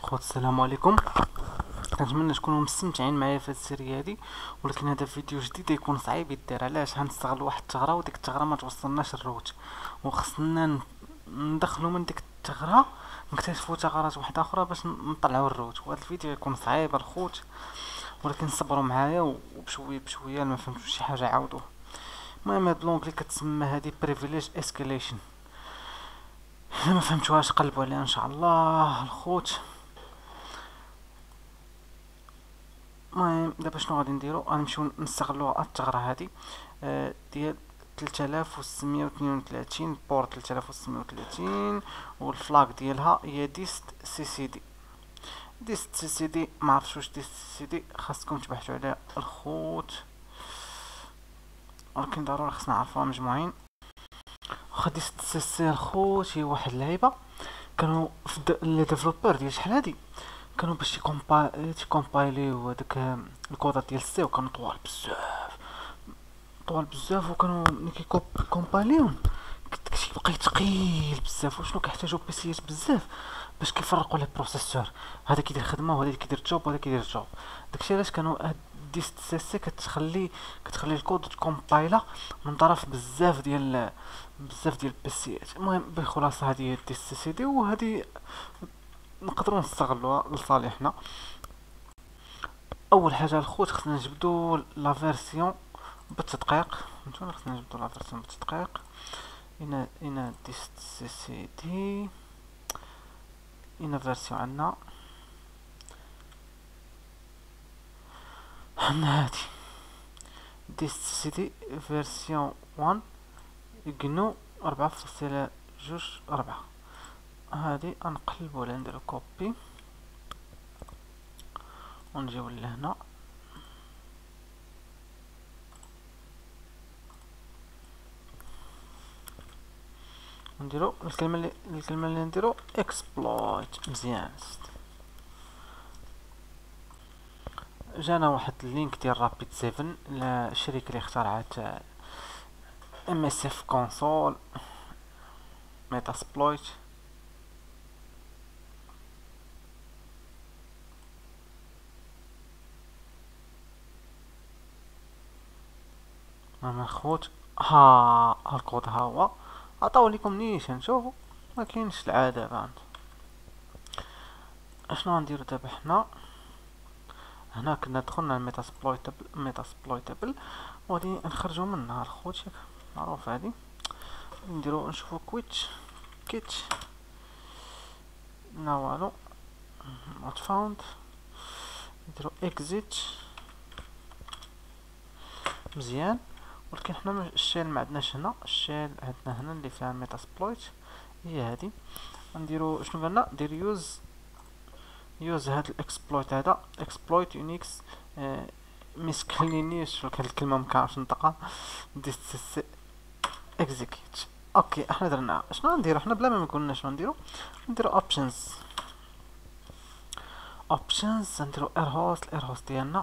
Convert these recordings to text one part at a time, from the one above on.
خوت السلام عليكم. كنتمنى تكونوا مستمتعين معايا في هذه السيريه هذه، ولكن هذا فيديو جديد يكون صعيب يدير. علاش؟ غنستغل واحد الثغره وديك الثغره ما توصلناش الروت، وخصنا ندخلوا من ديك الثغره نكتشفوا ثغرات واحده اخرى باش نطلعوا الروت. وهذا الفيديو يكون صعيب الخوت، ولكن صبروا معايا وبشويه بشويه. ما فهمتوش شي حاجه عاودوه. المهم هاد لونغلي كتسمى هادي بريفيليج اسكيليشن. الا ما فهمتوهاش قلبوا عليها ان شاء الله الخوت. المهم دابا شنو غادي نديرو؟ غنمشيو نستغلو الثغرة هادي ديال 3632 بور 3630، والفلاك ديالها هي ديست سي سي دي. ديست سي سي دي معرفتش واش ديست سي سي دي، خاصكم تبحثوا عليها الخوت، ولكن ضروري خصنا نعرفوها مجموعين. واخا ديست سي سي الخوت هي واحد اللعيبة كانوا في لي ديفلوبور ديال شحال هادي كانوا باش تيكومبايليو هادوك الكودات ديال السي، وكانوا طوال بزاف وكانوا ملي كومبايليهم كيبقى يتقيل بزاف. وشنو كيحتاجو بيسيات بزاف باش كيفرقوا لي بروسيسور، هذا كيدير خدمه وهذا كيدير جوب وهذا كيدير جوب. داكشي علاش كانوا هاد ديست سي سي كتخلي الكود تكومبايلا من طرف بزاف ديال البيسيات. المهم بخلاصه هذه هي ديست سي دي، وهذه نقدروا نستغلوها لصالحنا. اول حاجه الخوت خصنا نجبدو لا فيرسيون بالتدقيق. فهمتوني؟ خصنا نجبدو لا فيرسيون بالتدقيق. هنا ديست سي سي دي، هنا فيرسيون عندنا هادي ديست سي دي فيرسيون 1 جنو 4.2.4. هادي نقلبو ولا نديرو كوبي ونجيو لهنا نديرو الكلمه اللي نديرو اكسبلويت. مزيان. جانا واحد اللينك ديال رابيد 7، الشركه اللي اخترعت ام اس اف كونسول ميتاسبلويت. ماما خوت ها الكود ها هو، عطاو لكم نيشان. شوفوا ما كاينش العاده باند. اشنو غنديرو دابا؟ حنا هنا كنا دخلنا الميتاسبلويتابل وغادي نخرجوا منها الخوت، ياك معروف. هادي نديرو نشوفو كيت لا والو not found. نديرو exit. مزيان. ولكن حنا الشيل ما عندناش هنا، الشيل عندنا هنا اللي فيها ميتاسبلويت هي هادي. غنديرو شنو قالنا؟ دير يوز هاد الاكسبلويت، هذا اكسبلويت يونيكس مسكلينيش هاد الكلمه مكنعرفش نطقها. ديس اكزيكيوت. اوكي احنا درنا. شنو نديرو حنا بلا ما قلنا شنو نديرو؟ نديرو اوبشنز. نديرو اير هوست ديالنا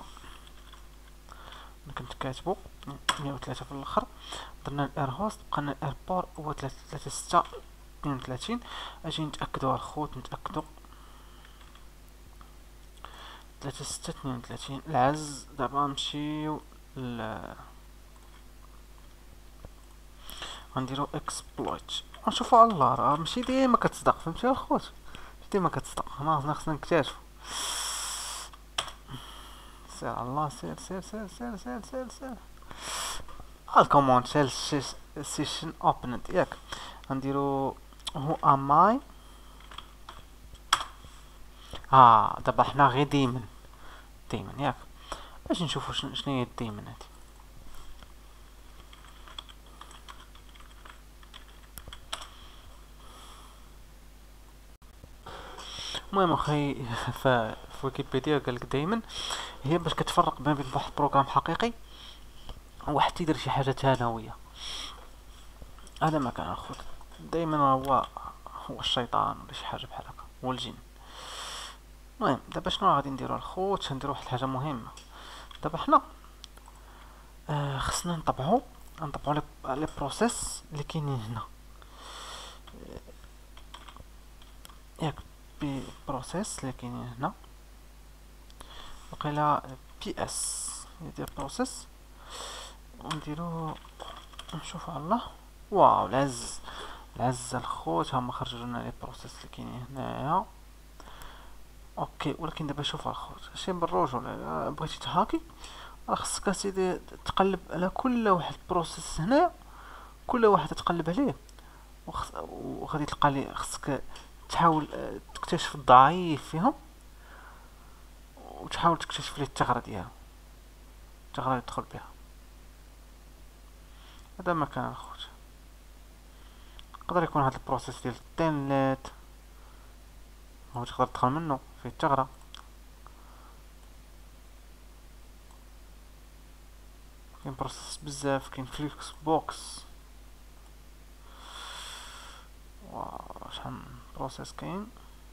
كنت كاتبو 103 في الاخر. درنا الاير هوست، بقانا الايربور هو 33632. اجي نتاكدوا الخوت، نتاكدوا 3632 العز. دابا نمشيو غنديرو اكسبلويت ونشوفو على الله. راه ماشي ديما كتصدق، فهمتي الخوت؟ ماشي ديما كتصدق. خصنا نكتشفو. سير على الله، سير سير سير سير سير سير سير. الكوموند سيشن اوبند ياك. غنديرو هو اماي. دابا حنا غير ديمن ياك. باش نشوفو شنو هي الديمن هادي. المهم اخي في ويكيبيديا قالك دايما هي باش كتفرق بين واحد بروغرام حقيقي وواحد تيدير شي حاجه ثانويه. هذا ما كان اخوت، دايما هو الشيطان ولا شي حاجه بحال هكا، هو الجن. المهم دابا شنو غادي نديرو الخوت؟ نديرو واحد الحاجه مهمه. دابا حنا خصنا نطبعو لي بروسيس اللي كاينين هنا، ياك بي بروسيس اللي كاينين هنا، وقيلا بي اس يدير بروسيس، ونديرو نشوفو على الله. واو العز الخوت، هما خرجوا لنا لي بروسيس اللي كاينين هنايا. اوكي ولكن دابا شوف الخوت، شي بالروج ولا بغيتي تهاكي، راه خصك اسيدي تقلب على كل واحد بروسيس هنا، كل واحد تقلب عليه، وغادي تلقى لي خصك تحاول تكتشف الضعيف فيهم، وتحاول تكتشف ليه الثغرة ديالو، الثغرة اللي تدخل بها. هذا ما كان الخوت. يقدر يكون هذا البروسيس ديال التينلت هو تقدر تدخل منه فيه الثغرة. كاين بروسيس بزاف، كاين فليكس بوكس، واو شحال من بروسيس كاين.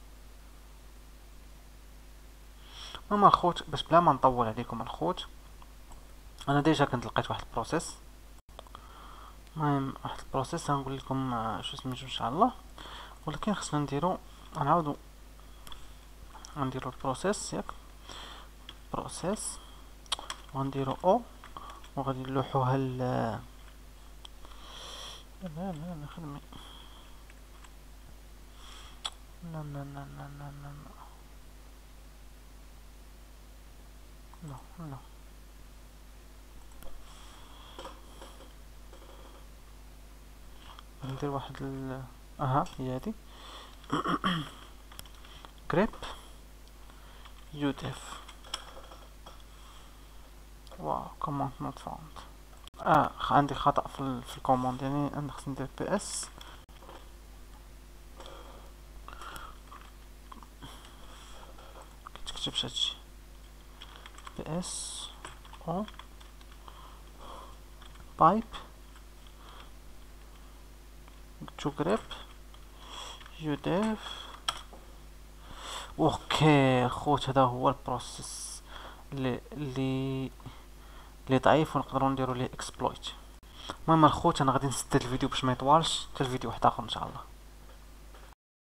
المهم الخوت باش بلا ما نطول عليكم الخوت، انا ديجا كنت لقيت واحد البروسيس. المهم واحد البروسيس غنقول لكم شو سميتو ان شاء الله، ولكن خصنا نديرو نعاودو نديرو البروسيس ياك، بروسيس وغنديرو او، وغادي نلوحوها لا خدمي لا لا لا لا لا لا لا لا ندير واحد اها هي هادي grep udef. واو command not found. عندي خطأ في الكوموند، يعني انا خصني ندير بي اس كتكتبش هادشي بي اس او بايب تو grep udef. اوكي خوت، هذا هو البروسيس اللي ضعيف ونقدروا نديروا ليه اكسبلويت. المهم الخوت انا غادي نسد الفيديو باش ما يطوالش، حتى الفيديو واحد اخر ان شاء الله.